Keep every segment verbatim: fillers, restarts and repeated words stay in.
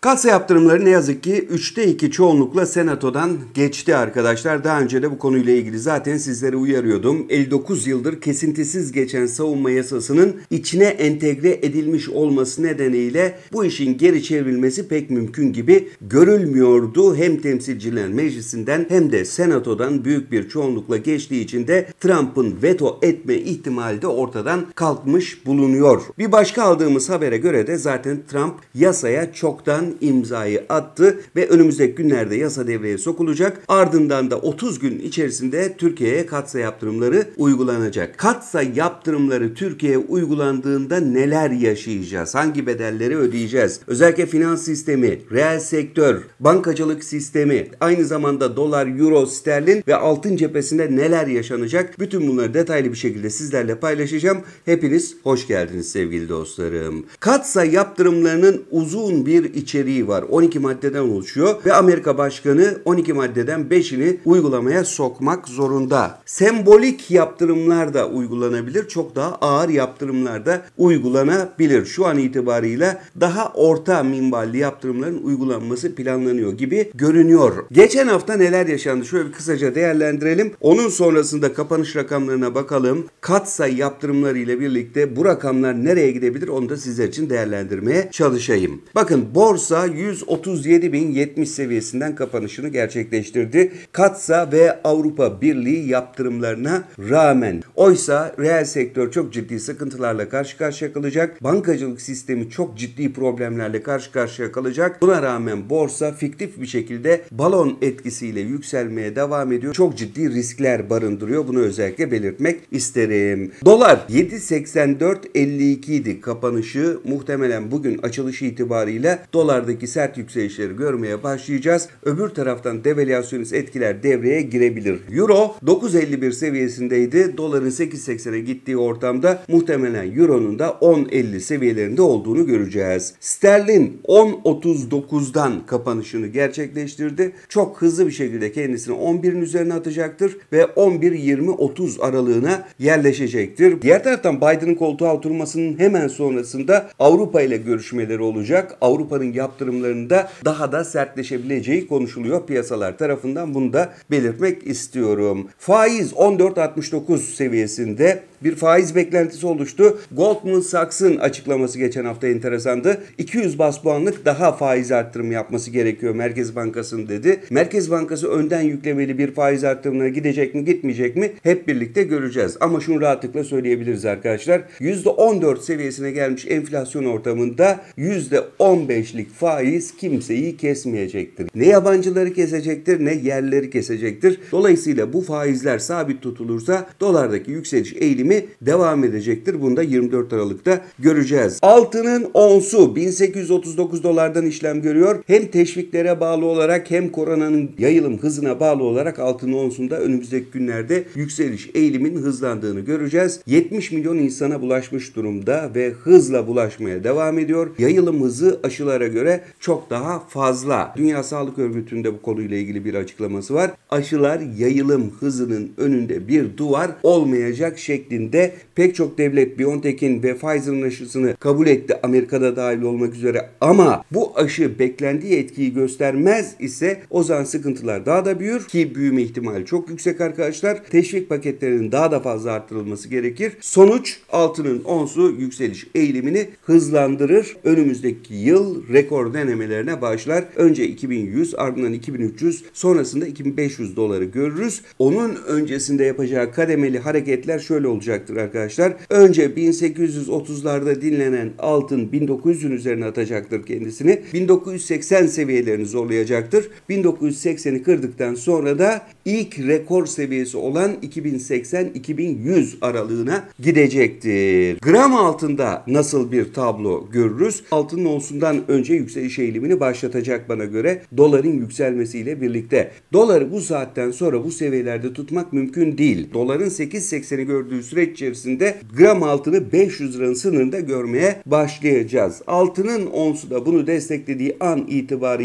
Katsa yaptırımları ne yazık ki üçte iki çoğunlukla Senato'dan geçti arkadaşlar. Daha önce de bu konuyla ilgili zaten sizlere uyarıyordum. elli dokuz yıldır kesintisiz geçen savunma yasasının içine entegre edilmiş olması nedeniyle bu işin geri çevrilmesi pek mümkün gibi görülmüyordu. Hem Temsilciler Meclisi'nden hem de Senato'dan büyük bir çoğunlukla geçtiği için de Trump'ın veto etme ihtimali de ortadan kalkmış bulunuyor. Bir başka aldığımız habere göre de zaten Trump yasaya çoktan imzayı attı ve önümüzdeki günlerde yasa devreye sokulacak. Ardından da otuz gün içerisinde Türkiye'ye katsa yaptırımları uygulanacak. Katsa yaptırımları Türkiye'ye uygulandığında neler yaşayacağız? Hangi bedelleri ödeyeceğiz? Özellikle finans sistemi, reel sektör, bankacılık sistemi, aynı zamanda dolar, euro, sterlin ve altın cephesinde neler yaşanacak? Bütün bunları detaylı bir şekilde sizlerle paylaşacağım. Hepiniz hoş geldiniz sevgili dostlarım. Katsa yaptırımlarının uzun bir içeriği var. on iki maddeden oluşuyor ve Amerika Başkanı on iki maddeden beşini uygulamaya sokmak zorunda. Sembolik yaptırımlar da uygulanabilir. Çok daha ağır yaptırımlar da uygulanabilir. Şu an itibarıyla daha orta minvalli yaptırımların uygulanması planlanıyor gibi görünüyor. Geçen hafta neler yaşandı? Şöyle bir kısaca değerlendirelim. Onun sonrasında kapanış rakamlarına bakalım. Katsa yaptırımları ile birlikte bu rakamlar nereye gidebilir? Onu da sizler için değerlendirmeye çalışayım. Bakın borsa yüz otuz yedi bin yetmiş seviyesinden kapanışını gerçekleştirdi. Katsa ve Avrupa Birliği yaptırımlarına rağmen. Oysa reel sektör çok ciddi sıkıntılarla karşı karşıya kalacak. Bankacılık sistemi çok ciddi problemlerle karşı karşıya kalacak. Buna rağmen borsa fiktif bir şekilde balon etkisiyle yükselmeye devam ediyor. Çok ciddi riskler barındırıyor. Bunu özellikle belirtmek isterim. Dolar yedi seksen dört elli iki idi kapanışı. Muhtemelen bugün açılışı itibariyle dolardaki sert yükselişleri görmeye başlayacağız. Öbür taraftan devalüasyonist etkiler devreye girebilir. Euro dokuz elli bir seviyesindeydi. Doların sekiz seksene gittiği ortamda muhtemelen Euro'nun da on elli seviyelerinde olduğunu göreceğiz. Sterlin on otuz dokuzdan kapanışını gerçekleştirdi. Çok hızlı bir şekilde kendisini on birin üzerine atacaktır ve on bir yirmi otuz aralığına yerleşecektir. Diğer taraftan Biden'ın koltuğa oturmasının hemen sonrasında Avrupa ile görüşmeleri olacak. Avrupa'nın yaptırımlarında daha da sertleşebileceği konuşuluyor piyasalar tarafından. Bunu da belirtmek istiyorum. Faiz on dört altmış dokuz seviyesinde bir faiz beklentisi oluştu. Goldman Sachs'ın açıklaması geçen hafta enteresandı. iki yüz bas puanlık daha faiz arttırımı yapması gerekiyor Merkez Bankası'nın dedi. Merkez Bankası önden yüklemeli bir faiz arttırımına gidecek mi gitmeyecek mi hep birlikte göreceğiz. Ama şunu rahatlıkla söyleyebiliriz arkadaşlar. yüzde on dört seviyesine gelmiş enflasyon ortamında yüzde on beşlik faiz kimseyi kesmeyecektir. Ne yabancıları kesecektir ne yerleri kesecektir. Dolayısıyla bu faizler sabit tutulursa dolardaki yükseliş eğilimi devam edecektir. Bunu da yirmi dört Aralık'ta göreceğiz. Altının onsu bin sekiz yüz otuz dokuz dolardan işlem görüyor. Hem teşviklere bağlı olarak hem koronanın yayılım hızına bağlı olarak altının onsunda önümüzdeki günlerde yükseliş eğilimin hızlandığını göreceğiz. yetmiş milyon insana bulaşmış durumda ve hızla bulaşmaya devam ediyor. Yayılım hızı aşılara göre çok daha fazla. Dünya Sağlık Örgütü'nde bu konuyla ilgili bir açıklaması var. Aşılar yayılım hızının önünde bir duvar olmayacak şeklinde pek çok devlet BioNTech'in ve Pfizer'ın aşısını kabul etti. Amerika'da dahil olmak üzere. Ama bu aşı beklendiği etkiyi göstermez ise o zaman sıkıntılar daha da büyür ki büyüme ihtimali çok yüksek arkadaşlar. Teşvik paketlerinin daha da fazla arttırılması gerekir. Sonuç altının onsu yükseliş eğilimini hızlandırır. Önümüzdeki yıl rekor denemelerine başlar. Önce iki bin yüz ardından iki bin üç yüz sonrasında iki bin beş yüz doları görürüz. Onun öncesinde yapacağı kademeli hareketler şöyle olacaktır arkadaşlar. Önce bin sekiz yüz otuzlarda dinlenen altın bin dokuz yüzün üzerine atacaktır kendisini. bin dokuz yüz seksen seviyelerini zorlayacaktır. bin dokuz yüz sekseni kırdıktan sonra da ilk rekor seviyesi olan iki bin seksen iki bin yüz aralığına gidecektir. Gram altında nasıl bir tablo görürüz? Altının onsundan önce yükseliş eğilimini başlatacak bana göre doların yükselmesiyle birlikte. Doları bu saatten sonra bu seviyelerde tutmak mümkün değil. Doların sekiz sekseni gördüğü süreç içerisinde gram altını beş yüz liranın sınırında görmeye başlayacağız. Altının onsu da bunu desteklediği an itibarıyla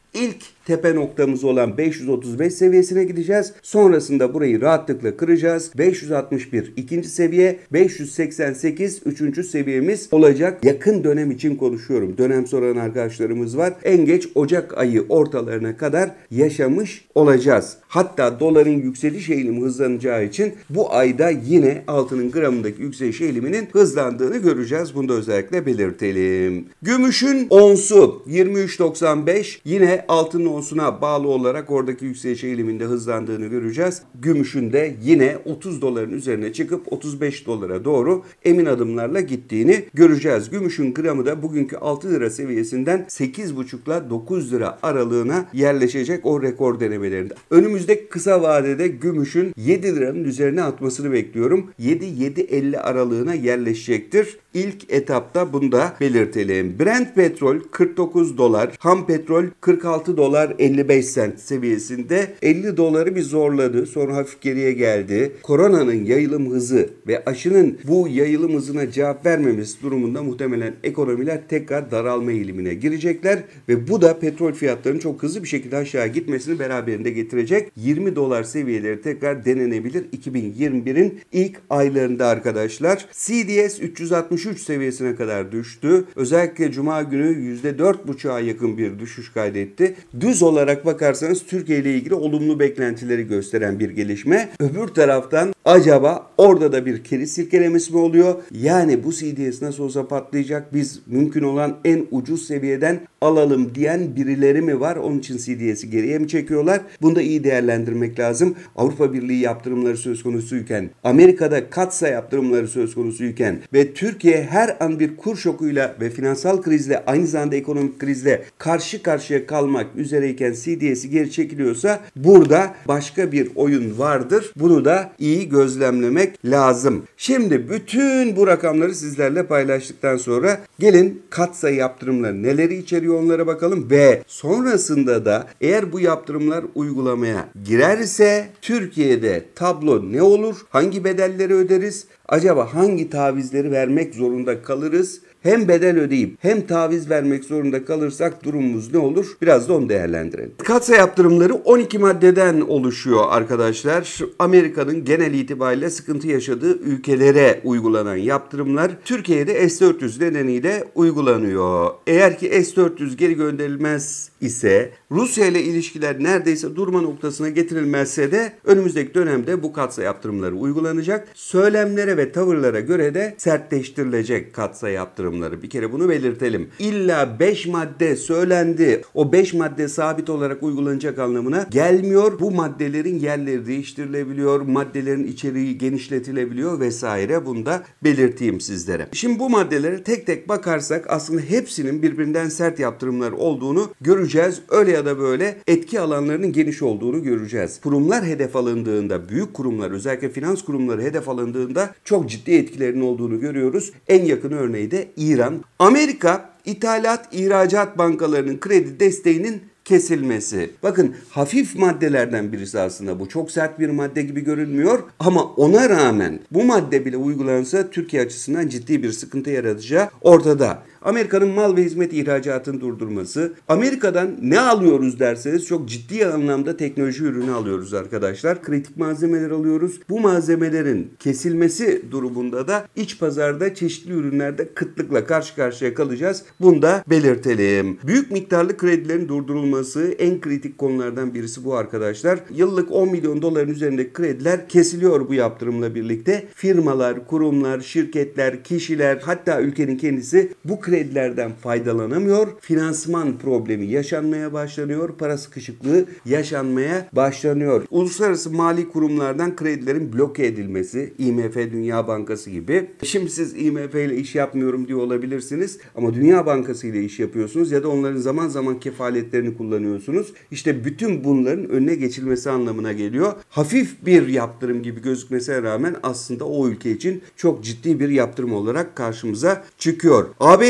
İlk tepe noktamız olan beş yüz otuz beş seviyesine gideceğiz. Sonrasında burayı rahatlıkla kıracağız. beş yüz altmış bir ikinci seviye, beş yüz seksen sekiz üçüncü seviyemiz olacak. Yakın dönem için konuşuyorum. Dönem soran arkadaşlarımız var. En geç Ocak ayı ortalarına kadar yaşamış olacağız. Hatta doların yükseliş eğilimi hızlanacağı için bu ayda yine altının gramındaki yükseliş eğiliminin hızlandığını göreceğiz. Bunu da özellikle belirtelim. Gümüşün onsu yirmi üç doksan beş, yine altının onsuna bağlı olarak oradaki yükseliş eğiliminde hızlandığını göreceğiz. Gümüşün de yine otuz doların üzerine çıkıp otuz beş dolara doğru emin adımlarla gittiğini göreceğiz. Gümüşün gramı da bugünkü altı lira seviyesinden sekiz buçuk ile dokuz lira aralığına yerleşecek o rekor denemelerinde. Önümüzdeki kısa vadede gümüşün yedi liranın üzerine atmasını bekliyorum. yedi yedi elli aralığına yerleşecektir. İlk etapta bunu da belirtelim. Brent petrol kırk dokuz dolar, ham petrol kırk altı dolar elli beş sent seviyesinde. elli doları bir zorladı. Sonra hafif geriye geldi. Koronanın yayılım hızı ve aşının bu yayılım hızına cevap vermemesi durumunda muhtemelen ekonomiler tekrar daralma eğilimine girecekler ve bu da petrol fiyatlarının çok hızlı bir şekilde aşağı gitmesini beraberinde getirecek. yirmi dolar seviyeleri tekrar denenebilir iki bin yirmi birin ilk aylarında arkadaşlar. C D S üç yüz altmış üç seviyesine kadar düştü. Özellikle Cuma günü yüzde dört buçuğa yakın bir düşüş kaydetti. Düz olarak bakarsanız Türkiye ile ilgili olumlu beklentileri gösteren bir gelişme. Öbür taraftan acaba orada da bir keri silkelemesi mi oluyor? Yani bu C D S nasıl olsa patlayacak, biz mümkün olan en ucuz seviyeden alalım diyen birileri mi var? Onun için C D S'i geriye mi çekiyorlar? Bunu da iyi değerlendirmek lazım. Avrupa Birliği yaptırımları söz konusuyken, Amerika'da katsa yaptırımları söz konusuyken ve Türkiye her an bir kur şokuyla ve finansal krizle, aynı zamanda ekonomik krizle karşı karşıya kalmak üzereyken C D S'i geri çekiliyorsa burada başka bir oyun vardır. Bunu da iyi gözlemlemek lazım. Şimdi bütün bu rakamları sizlerle paylaştıktan sonra gelin katsayı yaptırımları neleri içeriyor onlara bakalım ve sonrasında da eğer bu yaptırımlar uygulamaya girerse Türkiye'de tablo ne olur? Hangi bedelleri öderiz? Acaba hangi tavizleri vermek zorunda kalırız? Hem bedel ödeyip hem taviz vermek zorunda kalırsak durumumuz ne olur? Biraz da onu değerlendirelim. Katsa yaptırımları on iki maddeden oluşuyor arkadaşlar. Amerika'nın genel itibariyle sıkıntı yaşadığı ülkelere uygulanan yaptırımlar Türkiye'de S dört yüz nedeniyle uygulanıyor. Eğer ki S dört yüz geri gönderilmez ise, Rusya ile ilişkiler neredeyse durma noktasına getirilmezse de önümüzdeki dönemde bu katsa yaptırımları uygulanacak. Söylemlere ve tavırlara göre de sertleştirilecek katsa yaptırımları. Bir kere bunu belirtelim. İlla beş madde söylendi, o beş madde sabit olarak uygulanacak anlamına gelmiyor. Bu maddelerin yerleri değiştirilebiliyor, maddelerin içeriği genişletilebiliyor vesaire. Bunu da belirteyim sizlere. Şimdi bu maddelere tek tek bakarsak aslında hepsinin birbirinden sert yaptırımlar olduğunu göreceğiz. Öyle ya da böyle etki alanlarının geniş olduğunu göreceğiz. Kurumlar hedef alındığında, büyük kurumlar, özellikle finans kurumları hedef alındığında çok ciddi etkilerinin olduğunu görüyoruz. En yakın örneği de İran. Amerika ithalat, ihracat bankalarının kredi desteğinin kesilmesi. Bakın hafif maddelerden birisi aslında bu. Çok sert bir madde gibi görünmüyor ama ona rağmen bu madde bile uygulansa Türkiye açısından ciddi bir sıkıntı yaratacağı ortada. Amerika'nın mal ve hizmet ihracatını durdurması. Amerika'dan ne alıyoruz derseniz çok ciddi anlamda teknoloji ürünü alıyoruz arkadaşlar. Kritik malzemeler alıyoruz. Bu malzemelerin kesilmesi durumunda da iç pazarda çeşitli ürünlerde kıtlıkla karşı karşıya kalacağız. Bunu da belirtelim. Büyük miktarlı kredilerin durdurulması en kritik konulardan birisi bu arkadaşlar. Yıllık on milyon doların üzerindeki krediler kesiliyor bu yaptırımla birlikte. Firmalar, kurumlar, şirketler, kişiler, hatta ülkenin kendisi bu kredilerden faydalanamıyor. Finansman problemi yaşanmaya başlanıyor. Para sıkışıklığı yaşanmaya başlanıyor. Uluslararası mali kurumlardan kredilerin bloke edilmesi, I M F, Dünya Bankası gibi. Şimdi siz I M F ile iş yapmıyorum diyor olabilirsiniz ama Dünya Bankası ile iş yapıyorsunuz ya da onların zaman zaman kefaletlerini kullanıyorsunuz. İşte bütün bunların önüne geçilmesi anlamına geliyor. Hafif bir yaptırım gibi gözükmesine rağmen aslında o ülke için çok ciddi bir yaptırım olarak karşımıza çıkıyor. A B D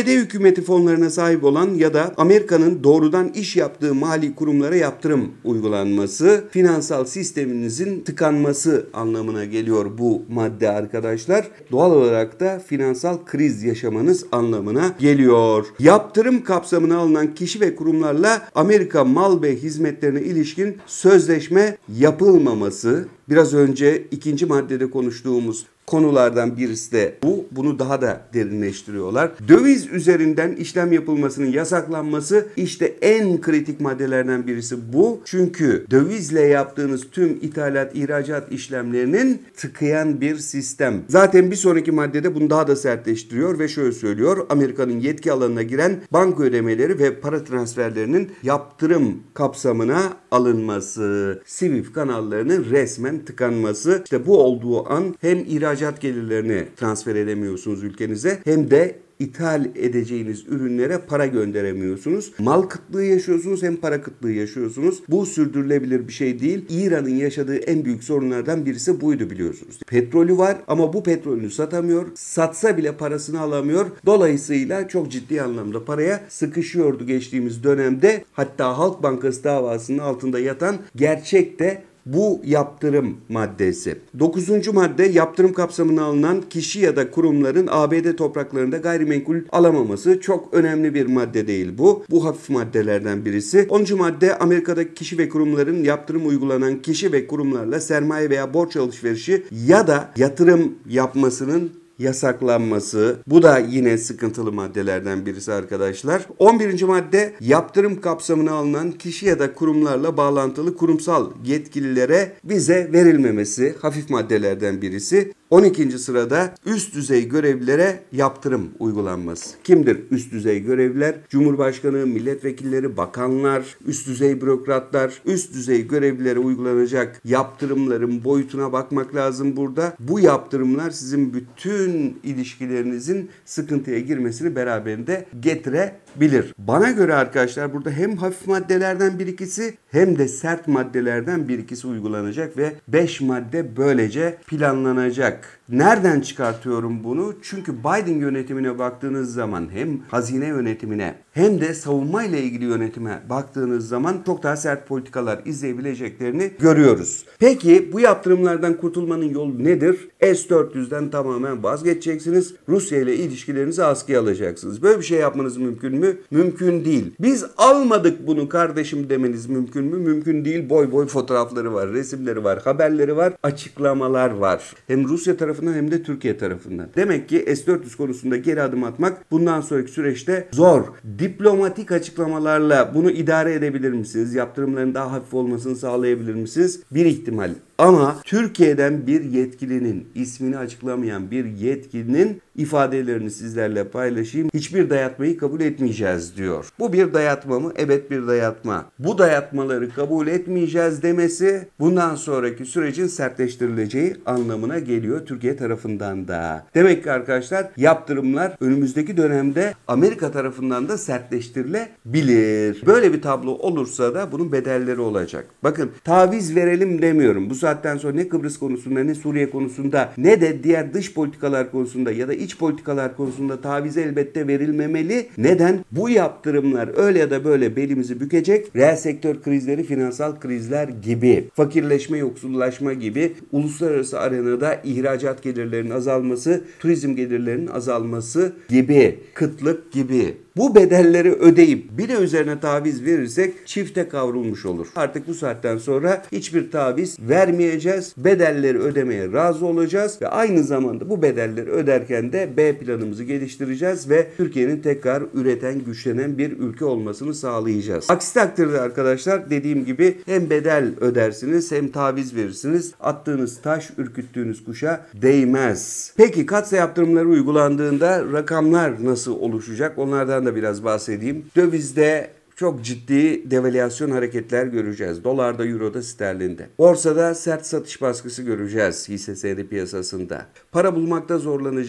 D hükümeti fonlarına sahip olan ya da Amerika'nın doğrudan iş yaptığı mali kurumlara yaptırım uygulanması, finansal sisteminizin tıkanması anlamına geliyor bu madde arkadaşlar. Doğal olarak da finansal kriz yaşamanız anlamına geliyor. Yaptırım kapsamına alınan kişi ve kurumlarla Amerika mal ve hizmetlerine ilişkin sözleşme yapılmaması. Biraz önce ikinci maddede konuştuğumuz konulardan birisi de bu. Bunu daha da derinleştiriyorlar. Döviz üzerinden işlem yapılmasının yasaklanması işte en kritik maddelerden birisi bu. Çünkü dövizle yaptığınız tüm ithalat, ihracat işlemlerinin tıkayan bir sistem. Zaten bir sonraki maddede bunu daha da sertleştiriyor ve şöyle söylüyor. Amerika'nın yetki alanına giren banka ödemeleri ve para transferlerinin yaptırım kapsamına alınması, Swift kanallarının resmen tıkanması. İşte bu olduğu an hem ihracat gelirlerini transfer edemiyorsunuz ülkenize hem de ithal edeceğiniz ürünlere para gönderemiyorsunuz. Mal kıtlığı yaşıyorsunuz hem para kıtlığı yaşıyorsunuz. Bu sürdürülebilir bir şey değil. İran'ın yaşadığı en büyük sorunlardan birisi buydu biliyorsunuz. Petrolü var ama bu petrolünü satamıyor. Satsa bile parasını alamıyor. Dolayısıyla çok ciddi anlamda paraya sıkışıyordu geçtiğimiz dönemde. Hatta Halk Bankası davasının altında yatan gerçek de bu yaptırım maddesi. Dokuzuncu madde yaptırım kapsamına alınan kişi ya da kurumların A B D topraklarında gayrimenkul alamaması. Çok önemli bir madde değil bu. Bu hafif maddelerden birisi. onuncu madde Amerika'daki kişi ve kurumların yaptırım uygulanan kişi ve kurumlarla sermaye veya borç alışverişi ya da yatırım yapmasının yasaklanması. Bu da yine sıkıntılı maddelerden birisi arkadaşlar. on birinci madde yaptırım kapsamına alınan kişi ya da kurumlarla bağlantılı kurumsal yetkililere vize verilmemesi. Hafif maddelerden birisi. on ikinci sırada üst düzey görevlilere yaptırım uygulanması. Kimdir üst düzey görevliler? Cumhurbaşkanı, milletvekilleri, bakanlar, üst düzey bürokratlar, üst düzey görevlilere uygulanacak yaptırımların boyutuna bakmak lazım burada. Bu yaptırımlar sizin bütün ilişkilerinizin sıkıntıya girmesini beraberinde getirebilir. Bana göre arkadaşlar burada hem hafif maddelerden bir ikisi hem de sert maddelerden bir ikisi uygulanacak ve beş madde böylece planlanacak. Nereden çıkartıyorum bunu? Çünkü Biden yönetimine baktığınız zaman hem hazine yönetimine hem de savunma ile ilgili yönetime baktığınız zaman çok daha sert politikalar izleyebileceklerini görüyoruz. Peki bu yaptırımlardan kurtulmanın yolu nedir? S dört yüzden tamamen vazgeçeceksiniz. Rusya ile ilişkilerinizi askıya alacaksınız. Böyle bir şey yapmanız mümkün mü? Mümkün değil. Biz almadık bunu kardeşim demeniz mümkün mü? Mümkün değil. Boy boy fotoğrafları var, resimleri var, haberleri var, açıklamalar var. Hem Rusya tarafından hem de Türkiye tarafından. Demek ki S dört yüz konusunda geri adım atmak bundan sonraki süreçte zor. Diplomatik açıklamalarla bunu idare edebilir misiniz? Yaptırımların daha hafif olmasını sağlayabilir misiniz? Bir ihtimal. Ama Türkiye'den bir yetkilinin, ismini açıklamayan bir yetkilinin ifadelerini sizlerle paylaşayım. Hiçbir dayatmayı kabul etmeyeceğiz diyor. Bu bir dayatma mı? Evet, bir dayatma. Bu dayatmaları kabul etmeyeceğiz demesi bundan sonraki sürecin sertleştirileceği anlamına geliyor Türkiye tarafından da. Demek ki arkadaşlar yaptırımlar önümüzdeki dönemde Amerika tarafından da sertleştirilebilir. Böyle bir tablo olursa da bunun bedelleri olacak. Bakın, taviz verelim demiyorum. Bu saatten sonra ne Kıbrıs konusunda ne Suriye konusunda ne de diğer dış politikalar konusunda ya da iç politikalar konusunda taviz elbette verilmemeli. Neden? Bu yaptırımlar öyle ya da böyle belimizi bükecek. Reel sektör krizleri, finansal krizler gibi, fakirleşme, yoksullaşma gibi, uluslararası arenada ihracat gelirlerinin azalması, turizm gelirlerinin azalması gibi, kıtlık gibi. Bu bedelleri ödeyip bir de üzerine taviz verirsek çifte kavrulmuş olur. Artık bu saatten sonra hiçbir taviz vermeyeceğiz. Bedelleri ödemeye razı olacağız ve aynı zamanda bu bedelleri öderken de B planımızı geliştireceğiz ve Türkiye'nin tekrar üreten, güçlenen bir ülke olmasını sağlayacağız. Aksi takdirde arkadaşlar dediğim gibi hem bedel ödersiniz hem taviz verirsiniz. Attığınız taş ürküttüğünüz kuşa değmez. Peki katsa yaptırımları uygulandığında rakamlar nasıl oluşacak? Onlardan da biraz bahsedeyim. Dövizde çok ciddi devalüasyon hareketler göreceğiz. Dolarda, euroda, sterlinde. Borsada sert satış baskısı göreceğiz hisse senedi piyasasında. Para bulmakta zorlanacağız.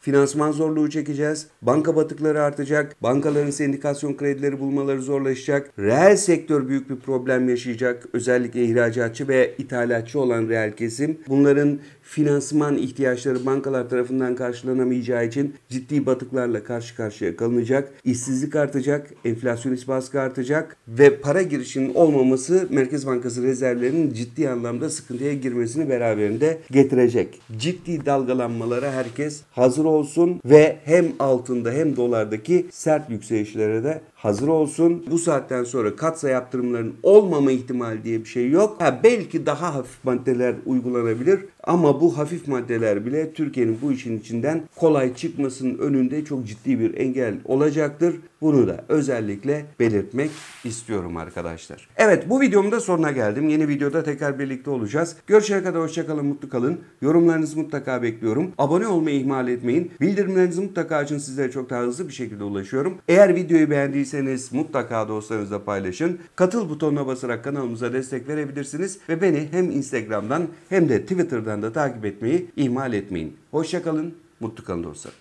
Finansman zorluğu çekeceğiz. Banka batıkları artacak. Bankaların sendikasyon kredileri bulmaları zorlaşacak. Reel sektör büyük bir problem yaşayacak. Özellikle ihracatçı ve ithalatçı olan reel kesim. Bunların finansman ihtiyaçları bankalar tarafından karşılanamayacağı için ciddi batıklarla karşı karşıya kalınacak. İşsizlik artacak, enflasyonist baskı artacak ve para girişinin olmaması Merkez Bankası rezervlerinin ciddi anlamda sıkıntıya girmesini beraberinde getirecek. Ciddi dalgalanmalara herkes hazır olsun ve hem altında hem dolardaki sert yükselişlere de hazır olsun. Bu saatten sonra katsa yaptırımların olmama ihtimali diye bir şey yok. Ha, belki daha hafif maddeler uygulanabilir ama bu hafif maddeler bile Türkiye'nin bu işin içinden kolay çıkmasının önünde çok ciddi bir engel olacaktır. Bunu da özellikle belirtmek istiyorum arkadaşlar. Evet, bu videomun da sonuna geldim. Yeni videoda tekrar birlikte olacağız. Görüşene kadar hoşça kalın, mutlu kalın. Yorumlarınızı mutlaka bekliyorum. Abone olmayı ihmal etmeyin. Bildirimlerinizi mutlaka açın. Sizlere çok daha hızlı bir şekilde ulaşıyorum. Eğer videoyu beğendiyseniz mutlaka dostlarınızla paylaşın. Katıl butonuna basarak kanalımıza destek verebilirsiniz. Ve beni hem Instagram'dan hem de Twitter'dan da takip etmeyi ihmal etmeyin. Hoşça kalın, mutlu kalın dostlar.